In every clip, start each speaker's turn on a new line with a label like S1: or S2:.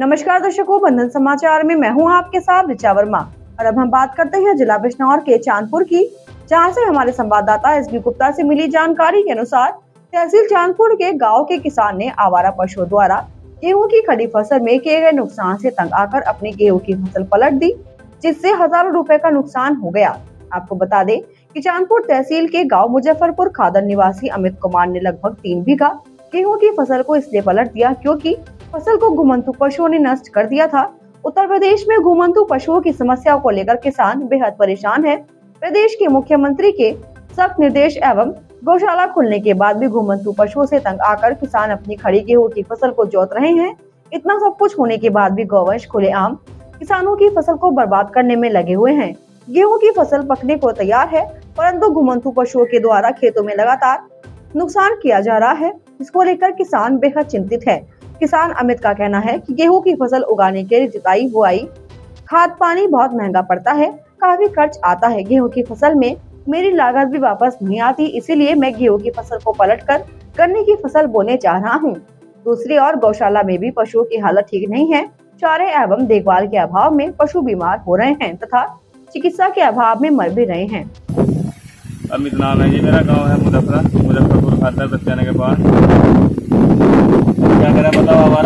S1: नमस्कार दर्शकों, बंधन समाचार में मैं हूं आपके साथ ऋचा वर्मा। और अब हम बात करते हैं जिला बिजनौर के चांदपुर की, जहां से हमारे संवाददाता एसबी गुप्ता से मिली जानकारी के अनुसार तहसील चांदपुर के गांव के किसान ने आवारा पशुओं द्वारा गेहूं की खड़ी फसल में किए गए नुकसान से तंग आकर अपनी गेहूं की फसल पलट दी, जिससे हजारों रुपए का नुकसान हो गया। आपको बता दें कि चांदपुर तहसील के गाँव मुजफ्फरपुर खादर निवासी अमित कुमार ने लगभग 3 बीघा गेहूं की फसल को इसलिए पलट दिया क्योंकि फसल को घुमंतु पशुओं ने नष्ट कर दिया था। उत्तर प्रदेश में घुमंतु पशुओं की समस्याओं को लेकर किसान बेहद परेशान है। प्रदेश के मुख्यमंत्री के सख्त निर्देश एवं गौशाला खुलने के बाद भी घुमंतु पशुओं से तंग आकर किसान अपनी खड़ी गेहूं की फसल को जोत रहे हैं। इतना सब कुछ होने के बाद भी गौवंश खुलेआम किसानों की फसल को बर्बाद करने में लगे हुए हैं। गेहूं की फसल पकने को तैयार है, परंतु घुमंतु पशुओं के द्वारा खेतों में लगातार नुकसान किया जा रहा है। इसको लेकर किसान बेहद चिंतित है। किसान अमित का कहना है कि गेहूं की फसल उगाने के लिए जुताई, बुआई, खाद पानी बहुत महंगा पड़ता है, काफी खर्च आता है। गेहूं की फसल में मेरी लागत भी वापस नहीं आती, इसीलिए मैं गेहूं की फसल को पलटकर गन्ने की फसल बोने जा रहा हूं। दूसरी ओर गौशाला में भी पशुओं की हालत ठीक नहीं है। चारे एवं देखभाल के अभाव में पशु बीमार हो रहे हैं तथा चिकित्सा के अभाव में मर भी रहे हैं।
S2: अमित नाम है जी, मेरा गांव है मुजफ्फरपुर खादर बच्चाने के पास। क्या करें बताओ, हमारा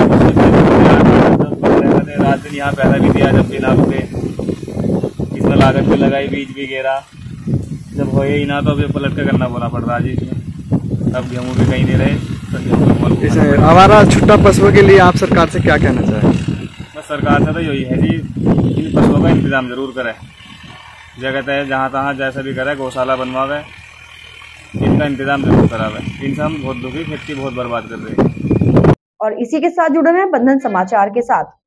S2: रात दिन यहाँ पैसा भी दिया, जब भी ना रुके, इसमें लागत भी लगाई, बीज भी गिरा, जब हो ही ना तो अभी पलट के करना बोला पड़ रहा जी। इसमें अब गेहूँ भी कहीं नहीं रहे।
S3: हमारा छुट्टा पशुओं के लिए आप सरकार से क्या कहना चाहें?
S2: बस सरकार से तो यही है जी, इन पशुओं का इंतजाम जरूर करे, जगह तय जहाँ तहाँ जैसा भी करे, गौशाला बनवावे, इनका इंतजाम जरूर करावे। इनसे हम बहुत दुखी, खेती बहुत बर्बाद कर रहे हैं।
S1: और इसी के साथ जुड़े हैं बंधन समाचार के साथ।